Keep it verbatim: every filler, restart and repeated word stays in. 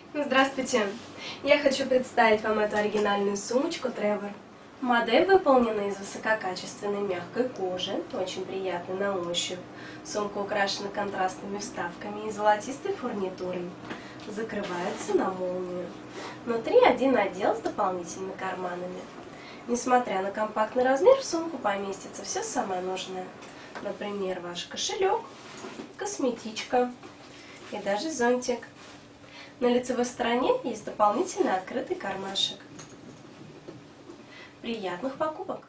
Здравствуйте! Я хочу представить вам эту оригинальную сумочку Тревор. Модель выполнена из высококачественной мягкой кожи, очень приятной на ощупь. Сумка украшена контрастными вставками и золотистой фурнитурой. Закрывается на молнию. Внутри один отдел с дополнительными карманами. Несмотря на компактный размер, в сумку поместится все самое нужное. Например, ваш кошелек, косметичка и даже зонтик. На лицевой стороне есть дополнительный открытый кармашек. Приятных покупок!